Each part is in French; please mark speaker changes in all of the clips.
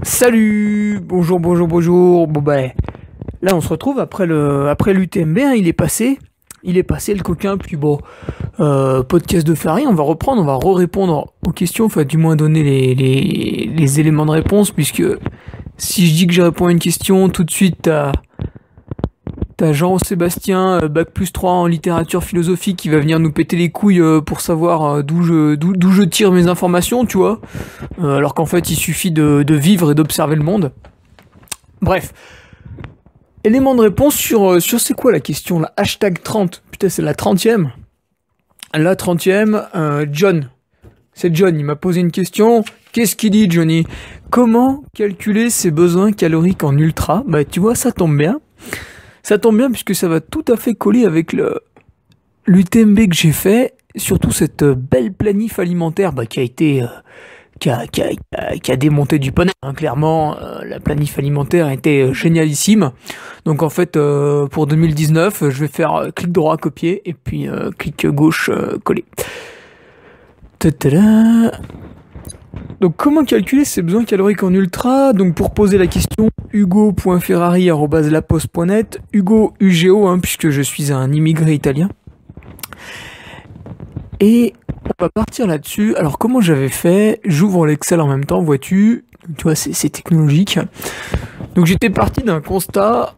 Speaker 1: Salut, bonjour, bonjour, bonjour. Bon bah là on se retrouve après l'UTMB, hein, il est passé le coquin. Puis bon, podcast de Ferrari, on va reprendre, on va répondre aux questions, enfin du moins donner les éléments de réponse, puisque si je dis que je réponds à une question, tout de suite t'as Jean-Sébastien, bac+3 en littérature philosophique, qui va venir nous péter les couilles pour savoir d'où je tire mes informations, tu vois. Alors qu'en fait, il suffit de vivre et d'observer le monde. Bref. Élément de réponse sur c'est quoi la question là, hashtag 30. Putain, c'est la 30e. La 30e, John. C'est John, il m'a posé une question. Qu'est-ce qu'il dit, Johnny? Comment calculer ses besoins caloriques en ultra? Bah, tu vois, ça tombe bien. Ça tombe bien puisque ça va tout à fait coller avec l'UTMB que j'ai fait, surtout cette belle planif alimentaire qui a été qui a démonté du poney, hein, clairement. La planif alimentaire était génialissime. Donc en fait pour 2019 je vais faire clic droit copier et puis clic gauche coller. Ta-ta-da. Donc comment calculer ses besoins caloriques en ultra? Donc pour poser la question, hugo.ferrari@laposte.net, Hugo UGO, hein, puisque je suis un immigré italien. Et on va partir là-dessus. Alors comment j'avais fait? J'ouvre l'Excel en même temps, vois-tu? Tu vois, c'est technologique. Donc j'étais parti d'un constat,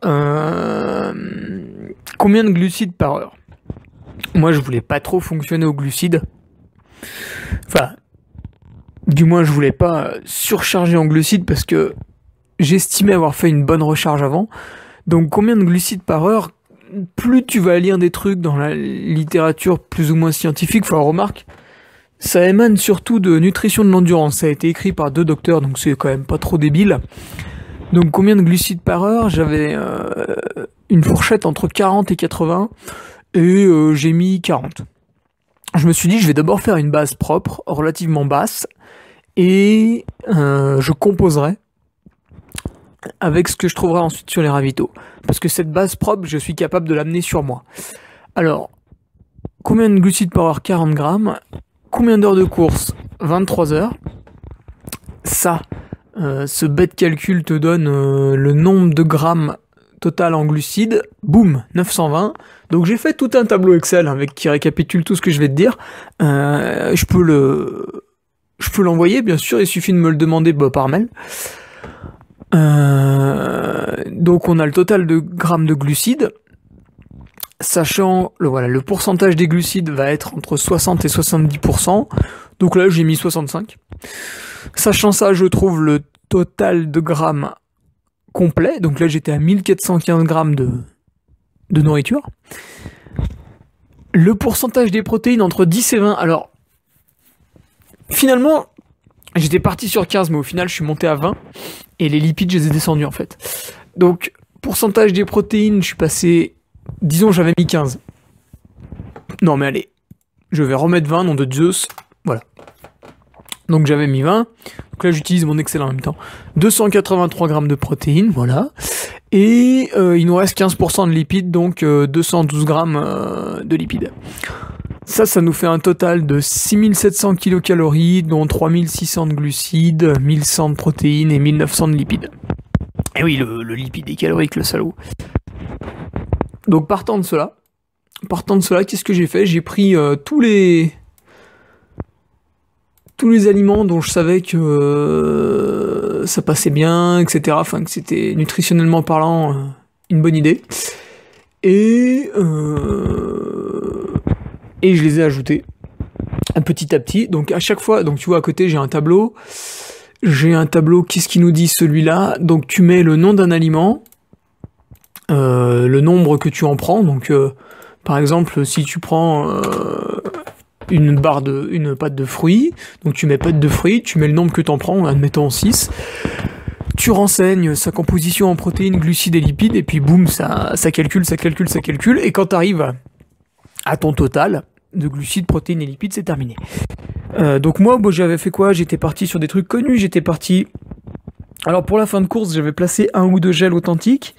Speaker 1: combien de glucides par heure? Moi je voulais pas trop fonctionner aux glucides. Enfin, du moins je voulais pas surcharger en glucides parce que j'estimais avoir fait une bonne recharge avant. Donc combien de glucides par heure? Plus tu vas lire des trucs dans la littérature plus ou moins scientifique, faut remarque, ça émane surtout de nutrition de l'endurance. Ça a été écrit par 2 docteurs, donc c'est quand même pas trop débile. Donc combien de glucides par heure? J'avais une fourchette entre 40 et 80 et j'ai mis 40. Je me suis dit je vais d'abord faire une base propre, relativement basse, et je composerai avec ce que je trouverai ensuite sur les ravitaux. Parce que cette base propre, je suis capable de l'amener sur moi. Alors, combien de glucides par heure? 40 grammes. Combien d'heures de course? 23 heures. Ça, ce bête calcul te donne le nombre de grammes total en glucides. Boum, 920. Donc j'ai fait tout un tableau Excel avec qui récapitule tout ce que je vais te dire. Je peux l'envoyer, bien sûr, il suffit de me le demander par mail. Donc on a le total de grammes de glucides, sachant le pourcentage des glucides va être entre 60 et 70%. Donc là j'ai mis 65. Sachant ça, je trouve le total de grammes complet. Donc là j'étais à 1415 grammes de nourriture. Le pourcentage des protéines entre 10 et 20. Alors finalement j'étais parti sur 15, mais au final je suis monté à 20. Et les lipides, je les ai descendus en fait. Donc, pourcentage des protéines, je suis passé... Disons, j'avais mis 15. Non mais allez, je vais remettre 20, nom de Zeus. Voilà. Donc j'avais mis 20. Donc là, j'utilise mon Excel en même temps. 283 grammes de protéines, voilà. Et il nous reste 15% de lipides, donc 212 grammes de lipides. Ça nous fait un total de 6700 kilocalories, dont 3600 de glucides, 1100 de protéines et 1900 de lipides. Et oui, le lipide est calorique, le salaud. Donc partant de cela, qu'est-ce que j'ai fait? J'ai pris tous les aliments dont je savais que ça passait bien, etc. Enfin, que c'était nutritionnellement parlant une bonne idée. Et je les ai ajoutés petit à petit. Donc à chaque fois, donc tu vois à côté j'ai un tableau. Qu'est-ce qui nous dit celui-là? Donc tu mets le nom d'un aliment, le nombre que tu en prends. Donc par exemple si tu prends une pâte de fruits, donc tu mets pâte de fruits, tu mets le nombre que tu en prends, admettons 6. Tu renseignes sa composition en protéines, glucides et lipides, et puis boum, ça calcule, et quand tu arrives à ton total de glucides, protéines et lipides, c'est terminé. Donc moi, j'avais fait quoi? J'étais parti sur des trucs connus, alors pour la fin de course, j'avais placé 1 ou 2 gels authentiques,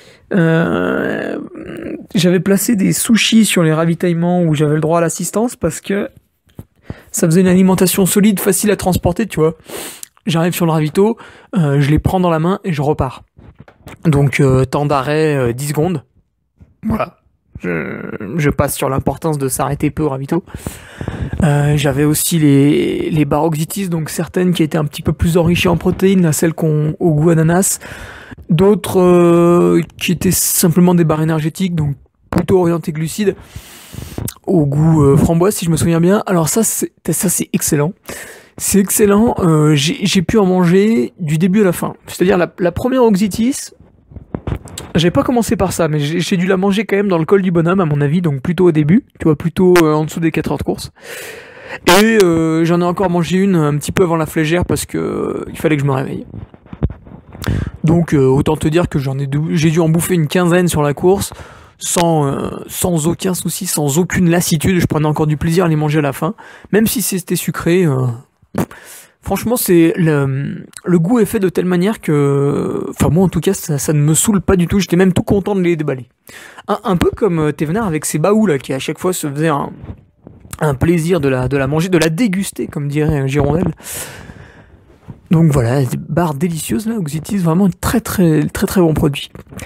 Speaker 1: j'avais placé des sushis sur les ravitaillements où j'avais le droit à l'assistance, parce que ça faisait une alimentation solide, facile à transporter, tu vois. j'arrive sur le ravito, je les prends dans la main et je repars. Donc temps d'arrêt 10 secondes. Voilà. Je passe sur l'importance de s'arrêter peu au ravito. J'avais aussi les barres Oxitis, donc certaines qui étaient un petit peu plus enrichies en protéines, là, celles qu'on au goût ananas. D'autres qui étaient simplement des barres énergétiques, donc plutôt orientées glucides, au goût framboise si je me souviens bien. Alors ça c'est excellent. C'est excellent, j'ai pu en manger du début à la fin. C'est-à-dire la première Oxitis, j'ai pas commencé par ça, mais j'ai dû la manger quand même dans le col du bonhomme à mon avis, donc plutôt au début, tu vois, plutôt en dessous des 4 heures de course. Et j'en ai encore mangé une un petit peu avant la flégère parce que il fallait que je me réveille. Donc autant te dire que j'ai dû en bouffer une quinzaine sur la course, sans aucun souci, sans aucune lassitude. Je prenais encore du plaisir à les manger à la fin, même si c'était sucré. Franchement, c'est le goût est fait de telle manière que, enfin moi en tout cas, ça ne me saoule pas du tout. J'étais même tout content de les déballer. Un peu comme Thévenard avec ses baous là, qui à chaque fois se faisait un plaisir de la manger, de la déguster, comme dirait Girondelle. Donc voilà, des barres délicieuses là, Oxitis, vraiment très très très très bon produit.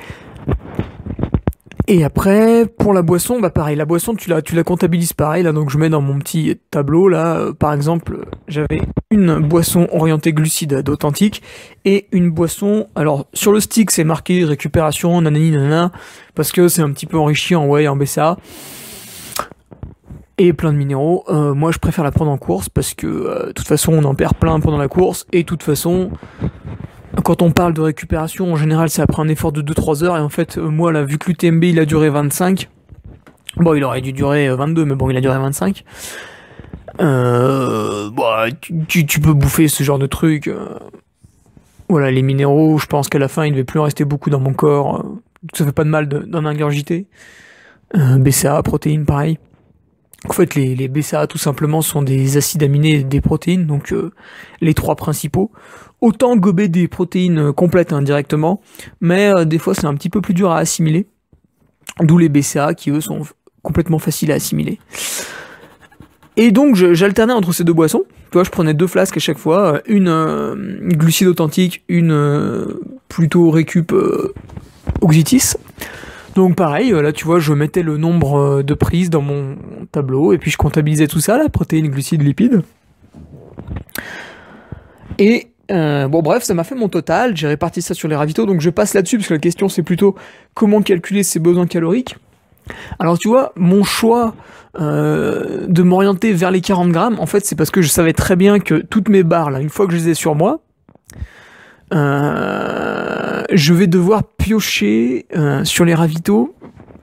Speaker 1: Et après, pour la boisson, bah pareil, la boisson tu la comptabilises pareil, là donc je mets dans mon petit tableau, là, par exemple, j'avais une boisson orientée glucides d'authentique, et une boisson, alors sur le stick c'est marqué récupération, nanani nanana, parce que c'est un petit peu enrichi en whey, en BCA, et plein de minéraux. Moi je préfère la prendre en course, parce que de toute façon on en perd plein pendant la course, et de toute façon... Quand on parle de récupération, en général, c'est après un effort de 2-3 heures. Et en fait, moi, là, vu que l'UTMB, il a duré 25, bon, il aurait dû durer 22, mais bon, il a duré 25. Bah, tu peux bouffer ce genre de truc. Voilà, les minéraux, je pense qu'à la fin, il ne devait plus en rester beaucoup dans mon corps. Ça fait pas de mal d'en ingurgiter. BCA, protéines, pareil. En fait, les BCA, tout simplement, sont des acides aminés et des protéines, donc les trois principaux. Autant gober des protéines complètes indirectement, mais des fois c'est un petit peu plus dur à assimiler. D'où les BCA qui eux sont complètement faciles à assimiler. Et donc j'alternais entre ces deux boissons. Tu vois, je prenais 2 flasques à chaque fois, une glucide authentique, une plutôt récup Oxitis. Donc pareil, là tu vois, je mettais le nombre de prises dans mon tableau et puis je comptabilisais tout ça, là, protéines, glucides, lipides. Et bon bref, ça m'a fait mon total, j'ai réparti ça sur les ravitaux, donc je passe là-dessus parce que la question c'est plutôt comment calculer ses besoins caloriques. Alors tu vois, mon choix de m'orienter vers les 40 grammes, en fait c'est parce que je savais très bien que toutes mes barres, là, une fois que je les ai sur moi, je vais devoir piocher sur les ravitaux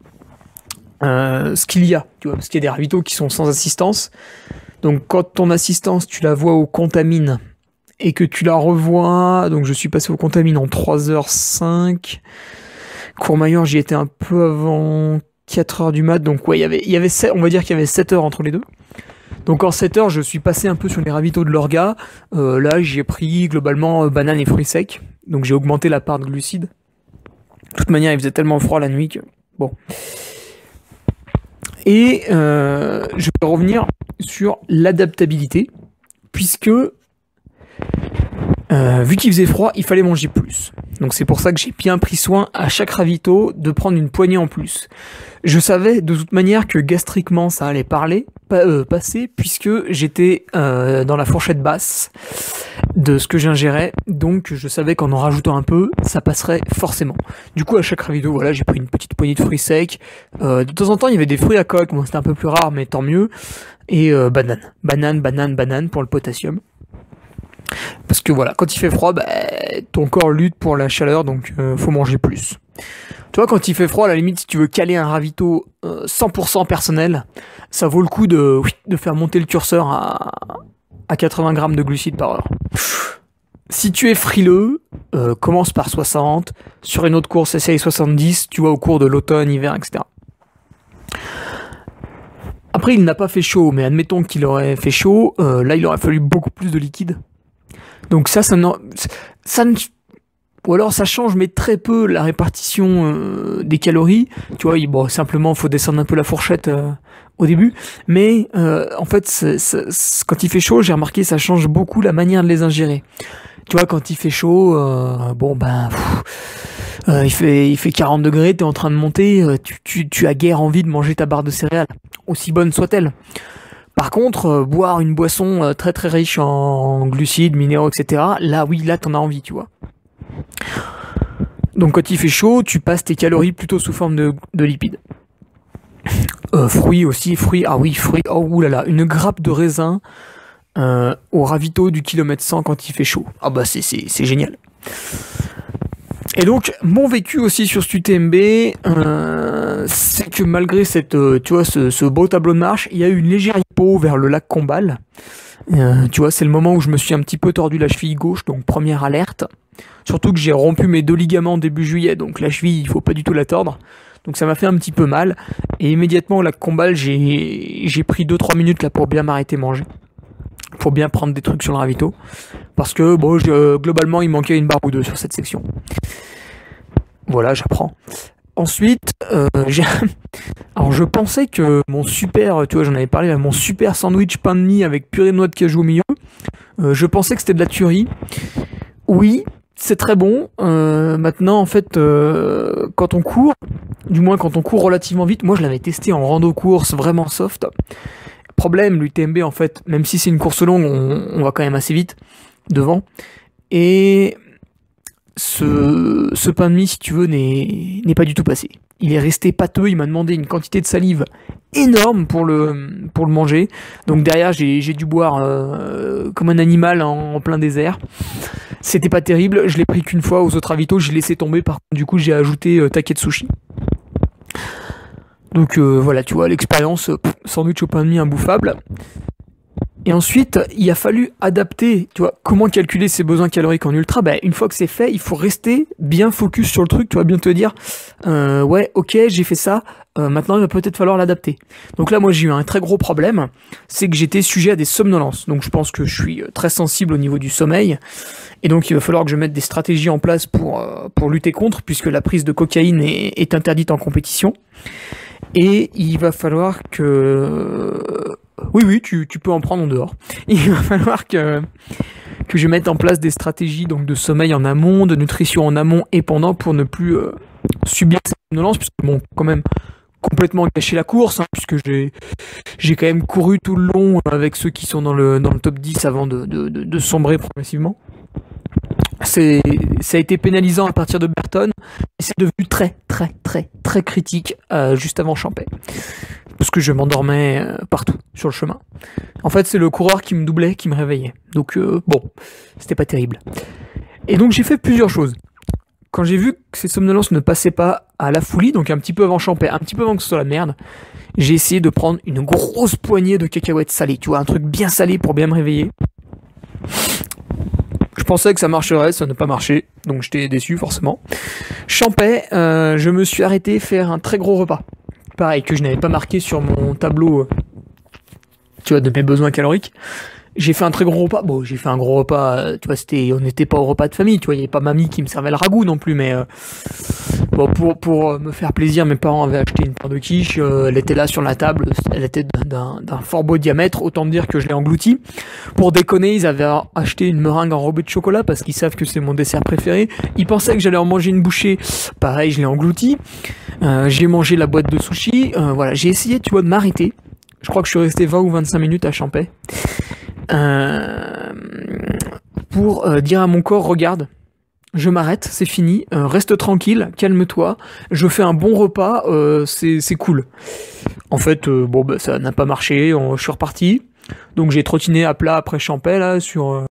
Speaker 1: ce qu'il y a, tu vois, parce qu'il y a des ravitaux qui sont sans assistance. Donc quand ton assistance tu la vois au contamine et que tu la revois, donc je suis passé au contamine en 3h05, Courmayeur j'y étais un peu avant 4h du mat, donc ouais, on va dire qu'il y avait 7 heures entre les deux. Donc en 7 heures, je suis passé un peu sur les ravitaux de l'orga. Là, j'ai pris globalement banane et fruits secs. Donc j'ai augmenté la part de glucides. De toute manière, il faisait tellement froid la nuit que... Bon. Et je vais revenir sur l'adaptabilité. Puisque, vu qu'il faisait froid, il fallait manger plus. Donc c'est pour ça que j'ai bien pris soin à chaque ravito de prendre une poignée en plus. Je savais de toute manière que gastriquement ça allait passer, puisque j'étais dans la fourchette basse de ce que j'ingérais, donc je savais qu'en rajoutant un peu, ça passerait forcément. Du coup à chaque ravito, voilà, j'ai pris une petite poignée de fruits secs. De temps en temps il y avait des fruits à coque, bon c'était un peu plus rare mais tant mieux. Et banane pour le potassium. Parce que voilà, quand il fait froid, bah, ton corps lutte pour la chaleur, donc faut manger plus. Tu vois, quand il fait froid, à la limite, si tu veux caler un ravito 100% personnel, ça vaut le coup de faire monter le curseur à 80 grammes de glucides par heure. Si tu es frileux, commence par 60, sur une autre course, essaye 70, tu vois, au cours de l'automne, hiver, etc. Après, il n'a pas fait chaud, mais admettons qu'il aurait fait chaud, là, il aurait fallu beaucoup plus de liquide. Donc ça ne... Ou alors ça change mais très peu la répartition des calories. Tu vois, bon, simplement faut descendre un peu la fourchette au début. Mais en fait, quand il fait chaud, j'ai remarqué ça change beaucoup la manière de les ingérer. Tu vois, quand il fait chaud, bon ben, il fait 40 degrés, t'es en train de monter, tu as guère envie de manger ta barre de céréales, aussi bonne soit-elle. Par contre, boire une boisson très très riche en glucides, minéraux, etc. Là, oui, là, t'en as envie, tu vois. Donc quand il fait chaud, tu passes tes calories plutôt sous forme de lipides. Fruits aussi, fruits, ah oui, fruits, oh oulala, une grappe de raisin au ravito du kilomètre 100 quand il fait chaud. Ah bah c'est génial. Et donc, mon vécu aussi sur cet UTMB, c'est que malgré cette, tu vois, ce beau tableau de marche, il y a eu une légère hypo vers le lac Combal. Tu vois, c'est le moment où je me suis un petit peu tordu la cheville gauche, donc première alerte. Surtout que j'ai rompu mes 2 ligaments début juillet, donc la cheville, il faut pas du tout la tordre. Donc ça m'a fait un petit peu mal. Et immédiatement au lac Combal, j'ai pris 2-3 minutes là pour bien m'arrêter manger. Pour bien prendre des trucs sur le ravito. Parce que, bon, globalement, il manquait une barre ou deux sur cette section. Voilà, j'apprends. Ensuite, alors je pensais que mon super, tu vois, j'en avais parlé là, mon super sandwich pain de mie avec purée de noix de cajou au milieu, je pensais que c'était de la tuerie. Oui, c'est très bon. Maintenant, en fait, quand on court, du moins quand on court relativement vite, moi je l'avais testé en rando course vraiment soft. Problème, l'UTMB en fait, même si c'est une course longue, on va quand même assez vite devant. Et ce pain de mie, si tu veux, n'est pas du tout passé. Il est resté pâteux, il m'a demandé une quantité de salive énorme pour le manger. Donc derrière, j'ai dû boire comme un animal en plein désert. C'était pas terrible, je l'ai pris qu'une fois aux autres ravitaux, j'ai laissé tomber, par contre, du coup, j'ai ajouté Taketsushi. Donc voilà, tu vois, l'expérience, sandwich au pain de mie imbouffable. Et ensuite, il a fallu adapter, tu vois, comment calculer ses besoins caloriques en ultra. Ben, une fois que c'est fait, il faut rester bien focus sur le truc, tu vas bien te dire, ouais, ok, j'ai fait ça, maintenant il va peut-être falloir l'adapter. Donc là, moi, j'ai eu un très gros problème, c'est que j'étais sujet à des somnolences. Donc je pense que je suis très sensible au niveau du sommeil. Et donc il va falloir que je mette des stratégies en place pour lutter contre, puisque la prise de cocaïne est interdite en compétition. Et il va falloir que... Oui, tu peux en prendre en dehors. Il va falloir que je mette en place des stratégies donc de sommeil en amont, de nutrition en amont et pendant pour ne plus subir cette somnolence, puisque bon, quand même complètement gâché la course, hein, puisque j'ai quand même couru tout le long avec ceux qui sont dans le top 10 avant de sombrer progressivement. Ça a été pénalisant à partir de Berton, et c'est devenu très critique juste avant Champey. Parce que je m'endormais partout sur le chemin. En fait, c'est le coureur qui me doublait, qui me réveillait. Donc bon, c'était pas terrible. Et donc j'ai fait plusieurs choses. Quand j'ai vu que ces somnolences ne passaient pas à la folie, donc un petit peu avant Champey, un petit peu avant que ce soit la merde, j'ai essayé de prendre une grosse poignée de cacahuètes salées, tu vois, un truc bien salé pour bien me réveiller. Je pensais que ça marcherait, ça n'a pas marché, donc j'étais déçu forcément. Champey, je me suis arrêté faire un très gros repas. Pareil, que je n'avais pas marqué sur mon tableau, tu vois, de mes besoins caloriques. J'ai fait un très gros repas. Bon, j'ai fait un gros repas, tu vois, on n'était pas au repas de famille, tu vois, il n'y avait pas mamie qui me servait le ragoût non plus, mais bon, pour me faire plaisir, mes parents avaient acheté une paire de quiche, elle était là sur la table, elle était d'un fort beau diamètre, autant dire que je l'ai englouti. Pour déconner, ils avaient acheté une meringue enrobée de chocolat, parce qu'ils savent que c'est mon dessert préféré. Ils pensaient que j'allais en manger une bouchée, pareil, je l'ai englouti. J'ai mangé la boîte de sushi, voilà, j'ai essayé, tu vois, de m'arrêter. Je crois que je suis resté 20 ou 25 minutes à Champey. Pour dire à mon corps, regarde, je m'arrête, c'est fini, reste tranquille, calme-toi, je fais un bon repas, c'est cool. En fait, bon, bah, ça n'a pas marché, je suis reparti, donc j'ai trottiné à plat après Champey, là, sur